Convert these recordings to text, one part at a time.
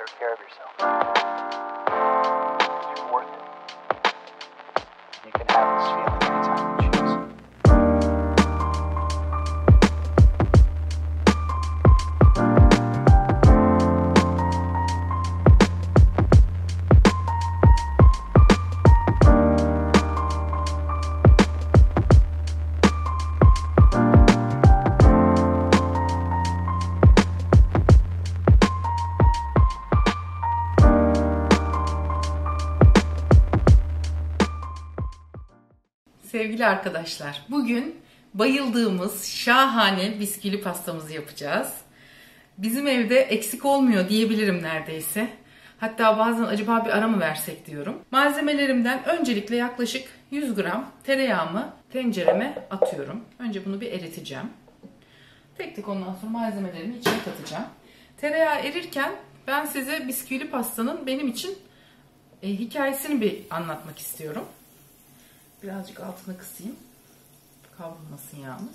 take care of yourself. You're worth it. You can have this feeling anytime you choose. Sevgili arkadaşlar, bugün bayıldığımız şahane bisküvi pastamızı yapacağız. Bizim evde eksik olmuyor diyebilirim neredeyse. Hatta bazen acaba bir ara mı versek diyorum. Malzemelerimden öncelikle yaklaşık 100 gram tereyağımı tencereme atıyorum. Önce bunu bir eriteceğim. Tek tek ondan sonra malzemelerimi içine katacağım. Tereyağı erirken ben size bisküvi pastanın benim için hikayesini bir anlatmak istiyorum. Birazcık altını kısayım. Kavrulmasın yağımız.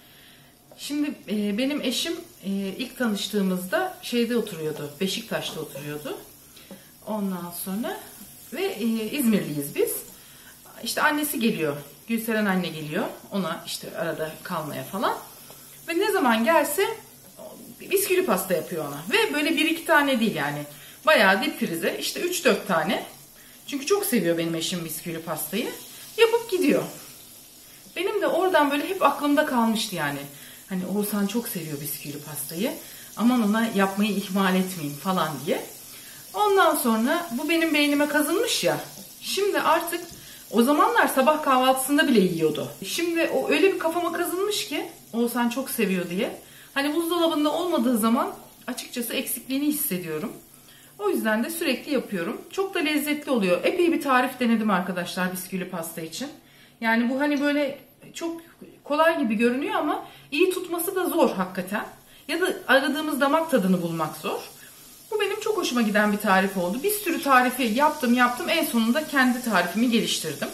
Şimdi benim eşim ilk tanıştığımızda şeyde oturuyordu. Beşiktaş'ta oturuyordu. Ondan sonra ve İzmirliyiz biz. İşte annesi geliyor. Gülseren anne geliyor. Ona işte arada kalmaya falan. Ve ne zaman gelse bisküvi pasta yapıyor ona. Ve böyle 1-2 tane değil yani. Bayağı dip frize. İşte 3-4 tane. Çünkü çok seviyor benim eşim bisküvi pastayı. Yapıp gidiyor. Benim de oradan böyle hep aklımda kalmıştı yani. Hani Oğuzhan çok seviyor bisküvi pastayı. Aman ona yapmayı ihmal etmeyeyim falan diye. Ondan sonra bu benim beynime kazınmış ya. Şimdi artık o zamanlar sabah kahvaltısında bile yiyordu. Şimdi o öyle bir kafama kazınmış ki Oğuzhan çok seviyor diye. Hani buzdolabında olmadığı zaman açıkçası eksikliğini hissediyorum. O yüzden de sürekli yapıyorum. Çok da lezzetli oluyor. Epey bir tarif denedim arkadaşlar bisküvi pasta için. Yani bu hani böyle çok kolay gibi görünüyor ama iyi tutması da zor hakikaten. Ya da aradığımız damak tadını bulmak zor. Bu benim çok hoşuma giden bir tarif oldu. Bir sürü tarifi yaptım. En sonunda kendi tarifimi geliştirdim.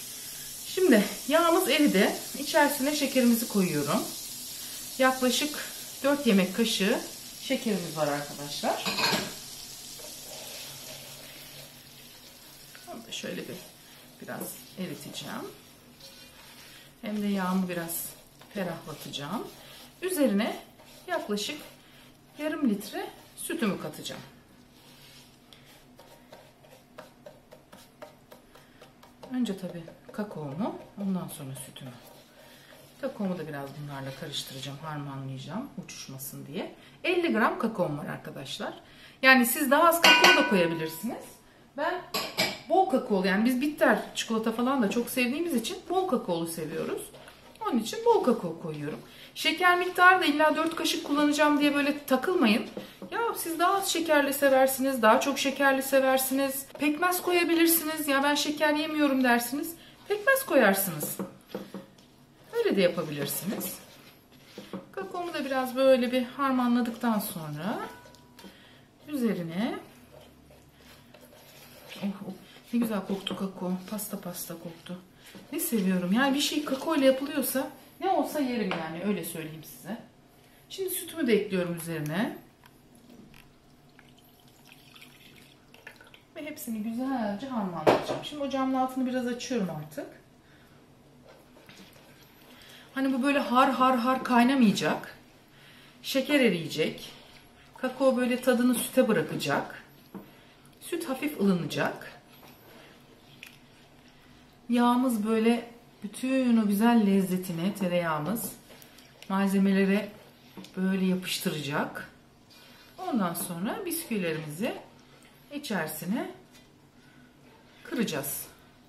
Şimdi yağımız eridi. İçerisine şekerimizi koyuyorum. Yaklaşık 4 yemek kaşığı şekerimiz var arkadaşlar. Şöyle biraz eriteceğim. Hem de yağımı biraz ferahlatacağım. Üzerine yaklaşık yarım litre sütümü katacağım. Önce tabii kakaomu, ondan sonra sütümü. Kakaomu da biraz bunlarla karıştıracağım, harmanlayacağım uçuşmasın diye. 50 gram kakaom var arkadaşlar. Yani siz daha az kakao da koyabilirsiniz. Ben bol kakaolu, yani biz bitter çikolata falan da çok sevdiğimiz için bol kakaolu seviyoruz. Onun için bol kakao koyuyorum. Şeker miktarı da illa 4 kaşık kullanacağım diye böyle takılmayın. Ya siz daha az şekerli seversiniz, daha çok şekerli seversiniz. Pekmez koyabilirsiniz. Ya ben şeker yemiyorum dersiniz. Pekmez koyarsınız. Öyle de yapabilirsiniz. Kakaomu da biraz böyle bir harmanladıktan sonra üzerine ne güzel koktu kakao. Pasta koktu. Ne seviyorum. Yani bir şey kakao ile yapılıyorsa ne olsa yerim yani. Öyle söyleyeyim size. Şimdi sütümü de ekliyorum üzerine. Ve hepsini güzelce harmanlayacağım. Şimdi ocağımın altını biraz açıyorum artık. Hani bu böyle har kaynamayacak. Şeker eriyecek. Kakao böyle tadını süte bırakacak. Süt hafif ılınacak. Yağımız böyle bütün o güzel lezzetini, tereyağımız malzemelere böyle yapıştıracak. Ondan sonra bisküvilerimizi içerisine kıracağız.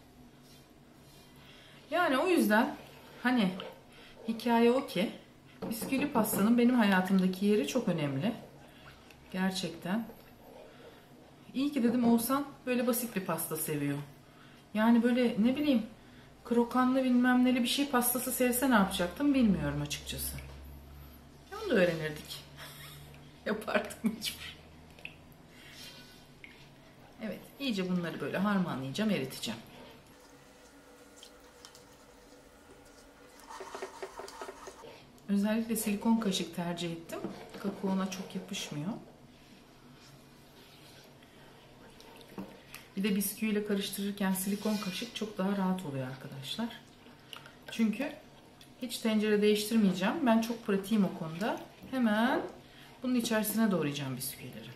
Yani o yüzden hani hikaye o ki bisküvi pastanın benim hayatımdaki yeri çok önemli. Gerçekten. İyi ki dedim Oğuzhan böyle basit bir pasta seviyor. Yani böyle ne bileyim krokanlı bilmem neli bir şey pastası sevse ne yapacaktım bilmiyorum açıkçası. Onu da öğrenirdik. Yapardık mecbur. Evet, iyice bunları böyle harmanlayacağım, eriteceğim. Özellikle silikon kaşık tercih ettim. Kakaona çok yapışmıyor. Bir de bisküviyle karıştırırken silikon kaşık çok daha rahat oluyor arkadaşlar. Çünkü hiç tencere değiştirmeyeceğim. Ben çok pratiğim o konuda. Hemen bunun içerisine doğrayacağım bisküvileri.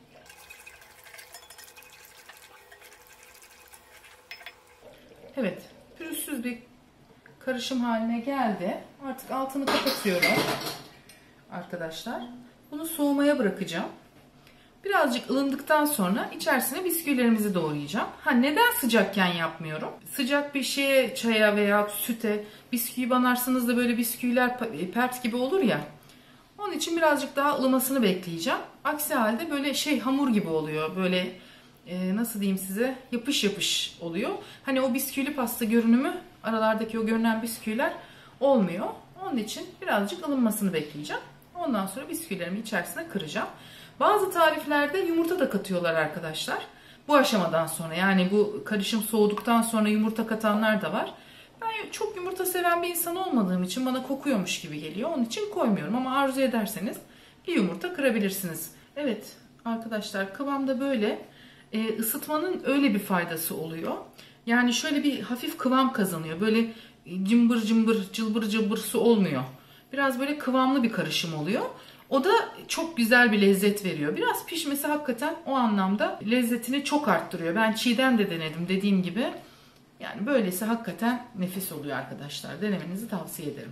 Evet, pürüzsüz bir karışım haline geldi. Artık altını kapatıyorum arkadaşlar. Bunu soğumaya bırakacağım. Birazcık ılındıktan sonra içerisine bisküvilerimizi doğrayacağım. Neden sıcakken yapmıyorum? Sıcak bir şeye, çaya veya süte bisküvi banarsınız da böyle bisküviler pert gibi olur ya. Onun için birazcık daha ılımasını bekleyeceğim. Aksi halde böyle hamur gibi oluyor. Böyle nasıl diyeyim size, yapış yapış oluyor. O bisküvili pasta görünümü, aralardaki o görünen bisküviler olmuyor. Onun için birazcık ılınmasını bekleyeceğim. Ondan sonra bisküvilerimi içerisine kıracağım. Bazı tariflerde yumurta da katıyorlar arkadaşlar. Bu aşamadan sonra, yani bu karışım soğuduktan sonra yumurta katanlar da var. Ben çok yumurta seven bir insan olmadığım için bana kokuyormuş gibi geliyor. Onun için koymuyorum ama arzu ederseniz bir yumurta kırabilirsiniz. Evet arkadaşlar, kıvam da böyle. Isıtmanın öyle bir faydası oluyor. Yani şöyle bir hafif kıvam kazanıyor. Böyle cımbır cımbır, cılbır cılbır su olmuyor. Biraz böyle kıvamlı bir karışım oluyor. O da çok güzel bir lezzet veriyor. Biraz pişmesi hakikaten o anlamda lezzetini çok arttırıyor. Ben çiğden de denedim dediğim gibi. Yani böylesi hakikaten nefis oluyor arkadaşlar. Denemenizi tavsiye ederim.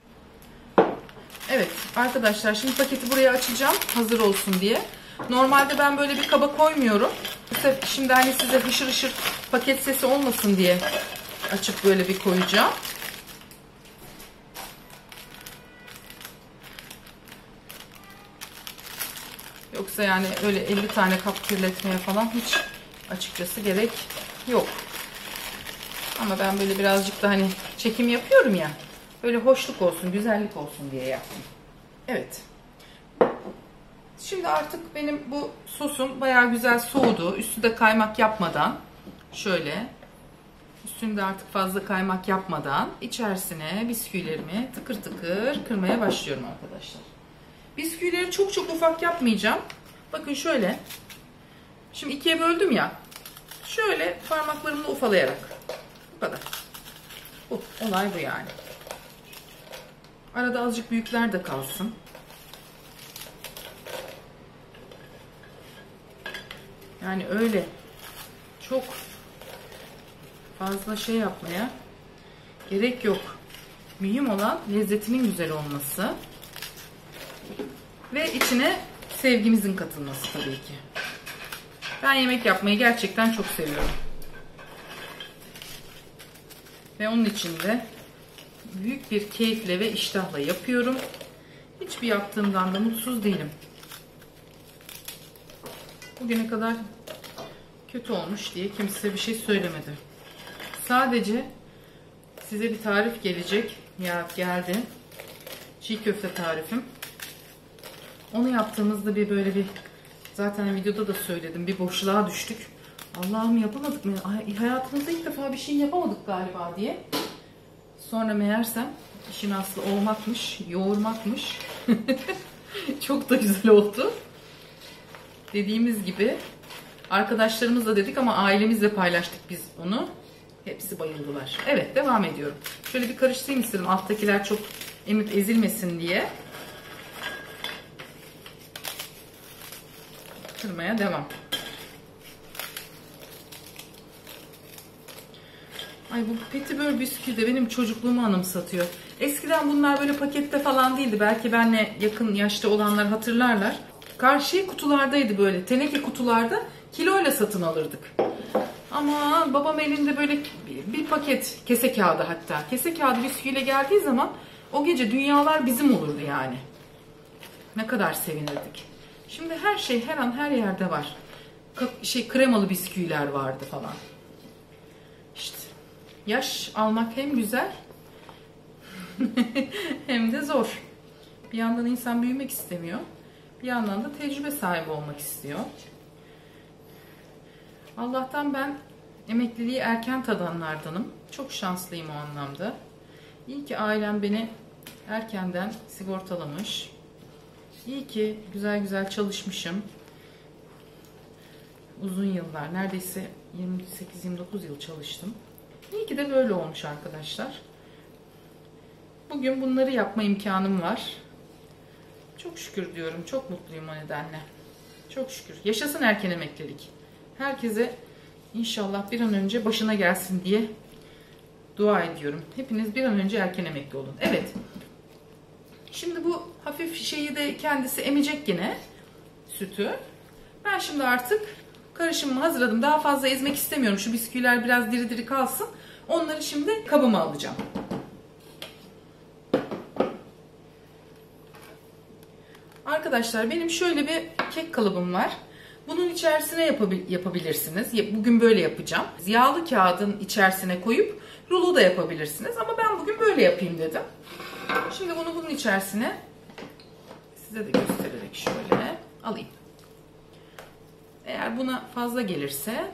Evet arkadaşlar, şimdi paketi buraya açacağım hazır olsun diye. Normalde ben böyle bir kaba koymuyorum. Şimdi size hışır hışır paket sesi olmasın diye açıp böyle bir koyacağım. Yoksa yani öyle 50 tane kap kirletmeye falan hiç açıkçası gerek yok. Ama ben böyle birazcık da çekim yapıyorum ya. Böyle hoşluk olsun, güzellik olsun diye yaptım. Evet. Şimdi artık benim bu sosum bayağı güzel soğudu. Üstü de kaymak yapmadan şöyle, üstünde artık fazla kaymak yapmadan içerisine bisküvilerimi tıkır tıkır kırmaya başlıyorum arkadaşlar. Bisküvileri çok çok ufak yapmayacağım. Bakın şöyle. Şimdi ikiye böldüm ya. Şöyle parmaklarımla ufalayarak. Bu kadar. Olay bu yani. Arada azıcık büyükler de kalsın. Yani öyle çok fazla yapmaya gerek yok. Mühim olan lezzetinin güzel olması ve içine sevgimizin katılması tabii ki. Ben yemek yapmayı gerçekten çok seviyorum. Ve onun için de büyük bir keyifle ve iştahla yapıyorum. Hiçbir yaptığımdan da mutsuz değilim. Bugüne kadar kötü olmuş diye kimse bir şey söylemedi. Sadece size bir tarif gelecek. Ya geldi. Çiğ köfte tarifim. Onu yaptığımızda böyle bir, zaten videoda da söyledim, bir boşluğa düştük. Allah'ım yapamadık mı? Hayatımızda ilk defa bir şey yapamadık galiba diye. Sonra meğersem işin aslı olmakmış, yoğurmakmış. Çok da güzel oldu. Dediğimiz gibi arkadaşlarımızla dedik ama ailemizle paylaştık biz onu. Hepsi bayıldılar. Evet, devam ediyorum. Şöyle bir karıştırayım istedim. Alttakiler çok emip ezilmesin diye. Kırmaya devam. Ay, bu petibör bisküvi de benim çocukluğumu anımsatıyor. Eskiden bunlar böyle pakette falan değildi. Belki benle yakın yaşta olanlar hatırlarlar. Karşı kutulardaydı, böyle teneke kutularda kiloyla satın alırdık. Ama babam elinde böyle bir paket kese kağıdı, hatta kese kağıdı bisküviyle geldiği zaman o gece dünyalar bizim olurdu yani. Ne kadar sevinirdik. Şimdi her şey her an her yerde var. Kremalı bisküviler vardı falan. İşte yaş almak hem güzel hem de zor. Bir yandan insan büyümek istemiyor. Bir yandan da tecrübe sahibi olmak istiyor. Allah'tan ben emekliliği erken tadanlardanım. Çok şanslıyım o anlamda. İyi ki ailem beni erkenden sigortalamış. İyi ki güzel güzel çalışmışım. uzun yıllar, neredeyse 28-29 yıl çalıştım. İyi ki de böyle olmuş arkadaşlar. Bugün bunları yapma imkanım var. Çok şükür diyorum. Çok mutluyum o nedenle. Çok şükür. Yaşasın erken emeklilik. Herkese inşallah bir an önce başına gelsin diye dua ediyorum. Hepiniz bir an önce erken emekli olun. Evet. Şimdi bu hafif şeyi de kendisi emecek yine. Sütü. Ben şimdi artık karışımımı hazırladım. Daha fazla ezmek istemiyorum. Şu bisküviler biraz diri diri kalsın. Onları şimdi kabıma alacağım. Arkadaşlar benim şöyle bir kek kalıbım var. Bunun içerisine yapabilirsiniz. Bugün böyle yapacağım. Yağlı kağıdın içerisine koyup rulo da yapabilirsiniz. Ama ben bugün böyle yapayım dedim. Şimdi bunu bunun içerisine size de göstererek şöyle alayım. Eğer buna fazla gelirse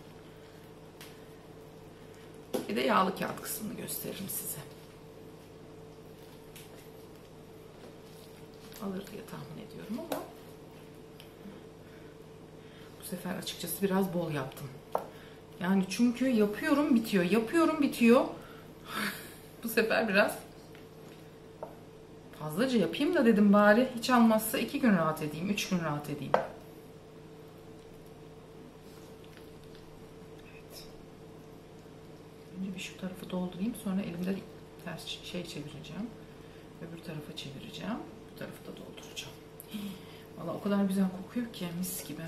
bir de yağlı kağıt kısmını gösteririm size. Alır diye tahmin ediyorum ama bu sefer açıkçası biraz bol yaptım. Yani çünkü yapıyorum bitiyor, yapıyorum bitiyor. Bu sefer biraz fazlaca yapayım da dedim bari hiç almazsa 2 gün rahat edeyim, 3 gün rahat edeyim. Evet. Önce bir şu tarafı doldurayım, sonra elimde ters şey çevireceğim. Öbür tarafa çevireceğim. Bu tarafı da dolduracağım. Vallahi o kadar güzel kokuyor ki mis gibi.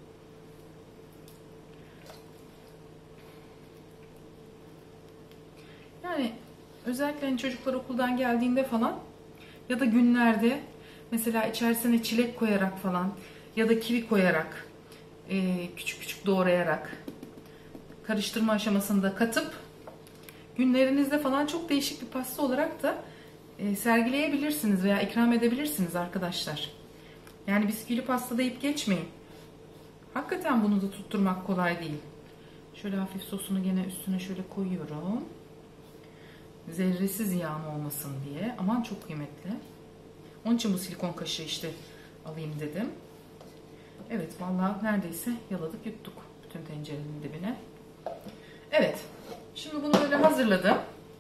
Yani özellikle hani çocuklar okuldan geldiğinde falan ya da günlerde mesela içerisine çilek koyarak falan ya da kivi koyarak küçük küçük doğrayarak karıştırma aşamasında katıp günlerinizde falan çok değişik bir pasta olarak da sergileyebilirsiniz veya ikram edebilirsiniz arkadaşlar. Yani bisküvili pasta deyip geçmeyin. Hakikaten bunu da tutturmak kolay değil. Şöyle hafif sosunu gene üstüne şöyle koyuyorum. Zerresiz yağın olmasın diye. Aman çok kıymetli. Onun için bu silikon kaşığı işte alayım dedim. Evet vallahi neredeyse yaladık yuttuk bütün tencerenin dibine. Evet. Şimdi bunu böyle hazırladım.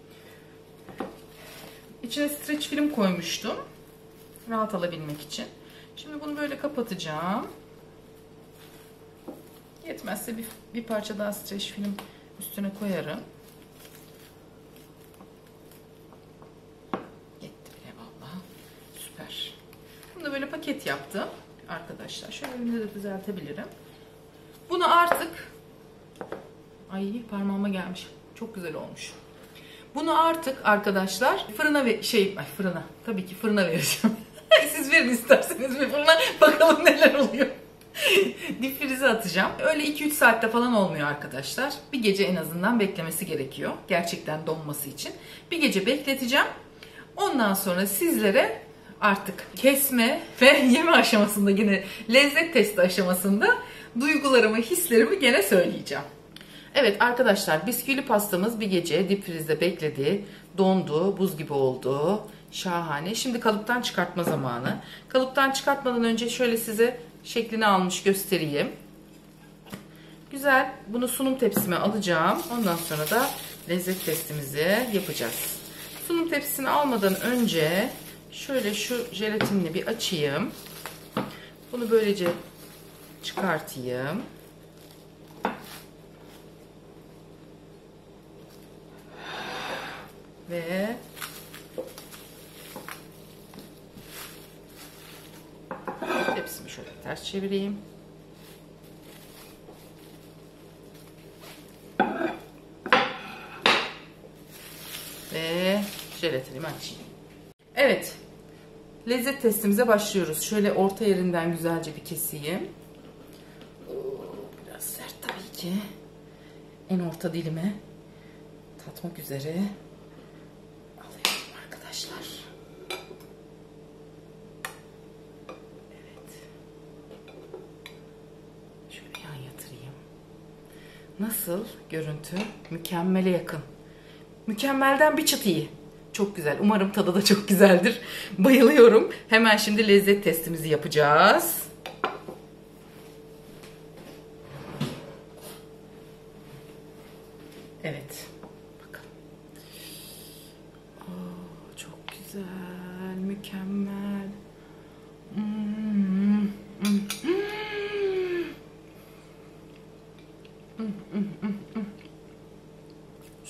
İçine streç film koymuştum. Rahat alabilmek için. Şimdi bunu böyle kapatacağım. Yetmezse bir parça daha streç film üstüne koyarım. Yetti bile vallahi. Süper. Bunu da böyle paket yaptım arkadaşlar. Şöyle elimde de düzeltebilirim. Bunu artık parmağıma gelmiş. Çok güzel olmuş. Bunu artık arkadaşlar fırına tabii ki fırına vereceğim. Siz verin isterseniz bir fırına bakalım neler oluyor. Dipfrize atacağım. Öyle 2-3 saatte falan olmuyor arkadaşlar. Bir gece en azından beklemesi gerekiyor. Gerçekten donması için. Bir gece bekleteceğim. Ondan sonra sizlere artık kesme ve yeme aşamasında yine lezzet testi aşamasında duygularımı, hislerimi gene söyleyeceğim. Evet arkadaşlar bisküvili pastamız bir gece dipfrizde bekledi. Dondu, buz gibi oldu. Şahane. Şimdi kalıptan çıkartma zamanı. Kalıptan çıkartmadan önce şöyle size şeklini almış göstereyim. Güzel. Bunu sunum tepsime alacağım. Ondan sonra da lezzet testimizi yapacağız. Sunum tepsisini almadan önce şöyle şu jelatinini bir açayım. Bunu böylece çıkartayım. Ve tepsimi şöyle ters çevireyim. Ve jelatinimi açayım. Evet. Lezzet testimize başlıyoruz. Şöyle orta yerinden güzelce bir keseyim. Biraz sert tabii ki. En orta dilime tatmak üzere alıyorum arkadaşlar. Evet. Şöyle yan yatırayım. Nasıl görüntü? Mükemmele yakın. Mükemmelden bir çıt iyi. Çok güzel. Umarım tadı da çok güzeldir. Bayılıyorum. Hemen şimdi lezzet testimizi yapacağız.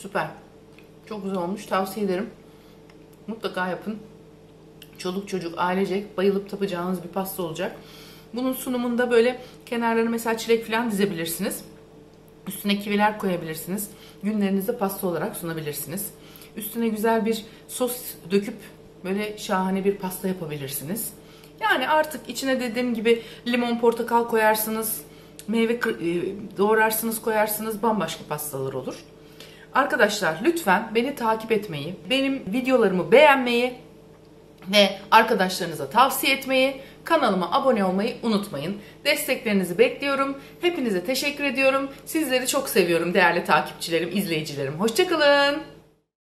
Süper. Çok güzel olmuş. Tavsiye ederim. Mutlaka yapın. Çoluk çocuk, ailecek bayılıp tapacağınız bir pasta olacak. Bunun sunumunda böyle kenarlarına mesela çilek falan dizebilirsiniz. Üstüne kiviler koyabilirsiniz. Günlerinizde pasta olarak sunabilirsiniz. Üstüne güzel bir sos döküp böyle şahane bir pasta yapabilirsiniz. Yani artık içine dediğim gibi limon, portakal koyarsınız. Meyve doğrarsınız, koyarsınız. Bambaşka pastalar olur. Arkadaşlar lütfen beni takip etmeyi, benim videolarımı beğenmeyi ve arkadaşlarınıza tavsiye etmeyi, kanalıma abone olmayı unutmayın. Desteklerinizi bekliyorum. Hepinize teşekkür ediyorum. Sizleri çok seviyorum değerli takipçilerim, izleyicilerim. Hoşça kalın.